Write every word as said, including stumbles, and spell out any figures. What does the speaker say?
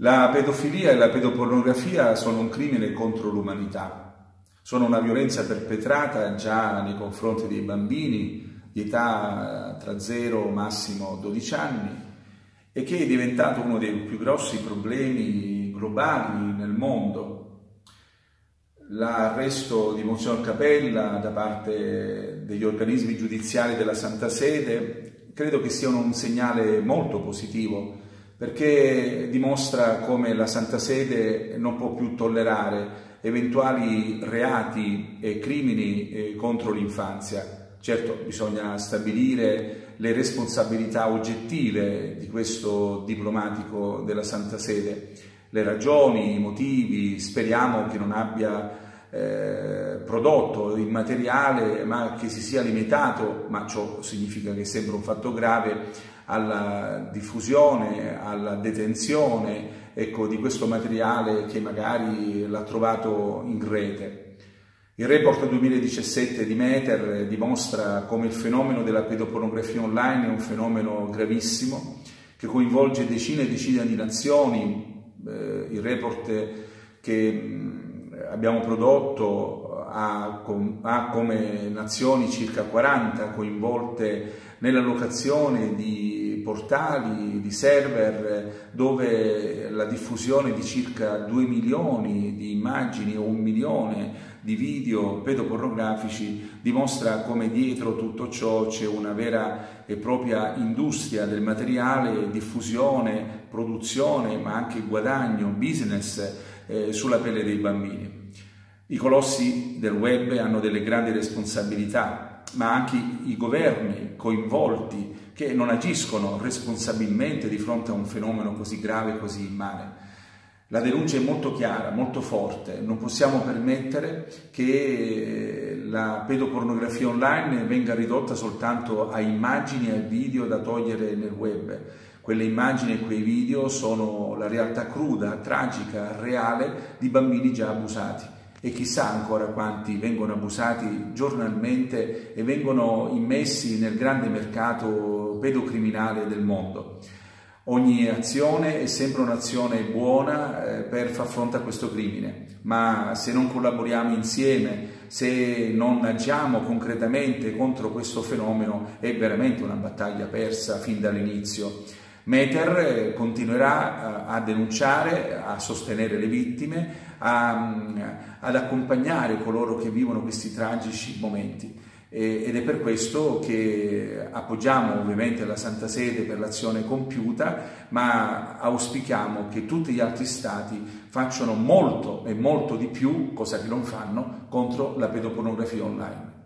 La pedofilia e la pedopornografia sono un crimine contro l'umanità, sono una violenza perpetrata già nei confronti dei bambini di età tra zero massimo dodici anni e che è diventato uno dei più grossi problemi globali nel mondo. L'arresto di Monsignor Capella da parte degli organismi giudiziari della Santa Sede credo che sia un segnale molto positivo, perché dimostra come la Santa Sede non può più tollerare eventuali reati e crimini contro l'infanzia. Certo, bisogna stabilire le responsabilità oggettive di questo diplomatico della Santa Sede, le ragioni, i motivi. Speriamo che non abbia eh, prodotto il materiale, ma che si sia limitato, ma ciò significa che sembra un fatto grave, alla diffusione, alla detenzione, ecco, di questo materiale che magari l'ha trovato in rete. Il report duemiladiciassette di Meter dimostra come il fenomeno della pedopornografia online è un fenomeno gravissimo che coinvolge decine e decine di nazioni. Eh, il report che mh, abbiamo prodotto ha, com ha come nazioni circa quaranta coinvolte nell'allocazione di portali, di server, dove la diffusione di circa due milioni di immagini o un milione di video pedopornografici dimostra come dietro tutto ciò c'è una vera e propria industria del materiale, diffusione, produzione, ma anche guadagno, business eh, sulla pelle dei bambini. I colossi del web hanno delle grandi responsabilità, ma anche i governi coinvolti che non agiscono responsabilmente di fronte a un fenomeno così grave, così immane. La denuncia è molto chiara, molto forte. Non possiamo permettere che la pedopornografia online venga ridotta soltanto a immagini e a video da togliere nel web. Quelle immagini e quei video sono la realtà cruda, tragica, reale di bambini già abusati. E chissà ancora quanti vengono abusati giornalmente e vengono immessi nel grande mercato pedocriminale del mondo. Ogni azione è sempre un'azione buona eh, per far fronte a questo crimine, ma se non collaboriamo insieme, se non agiamo concretamente contro questo fenomeno, è veramente una battaglia persa fin dall'inizio. Meter continuerà a denunciare, a sostenere le vittime, a, ad accompagnare coloro che vivono questi tragici momenti. Ed è per questo che appoggiamo ovviamente la Santa Sede per l'azione compiuta, ma auspichiamo che tutti gli altri stati facciano molto e molto di più, cosa che non fanno, contro la pedopornografia online.